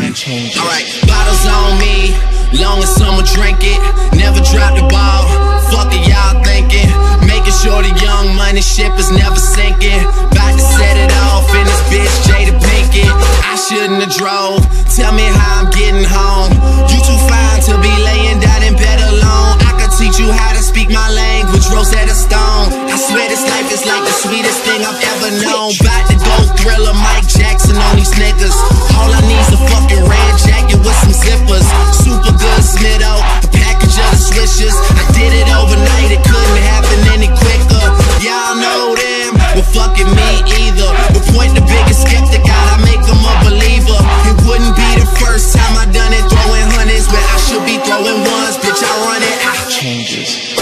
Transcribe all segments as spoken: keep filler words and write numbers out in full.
changes. Alright, bottles on me, long as someone drink it. Never drop the ball, fuck it y'all thinking. Making sure the young money ship is never sinking. About to set it off in this bitch Jada Pinkett. I shouldn't have drove, tell me how I'm getting home. You too fine to be laying down in bed alone. I could teach you how to speak my language, Rosetta Stone. I swear this life is like the sweetest thing I've ever known. About to go Thriller, Mike Jackson on these niggas. All I need's a fucking red jacket with some zippers. Super good Smitto, a package of the swishers. I did it overnight, it couldn't happen any quicker. Y'all know them, well fucking me either. But point the biggest skeptic out, I make them a believer. It wouldn't be the first time I done it, throwing hundreds where I should be throwing ones. Bitch, I run it, I changes.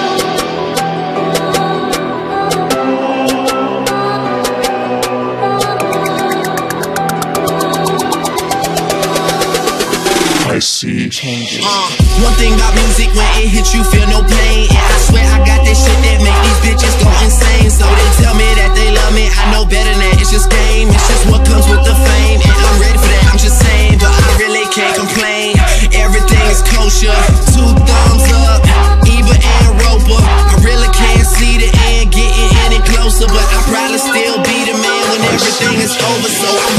I see changes. Uh, one thing about music, when it hits you, feel no pain. And I swear I got this shit that make these bitches go insane. So they tell me that they love me, I know better than that. It's just game, it's just what comes with the fame. And I'm ready for that, I'm just saying, but I really can't complain. Everything is kosher, two thumbs up, Eva and Roper. I really can't see the end getting any closer, but I probably still be the man when everything is over. So I'm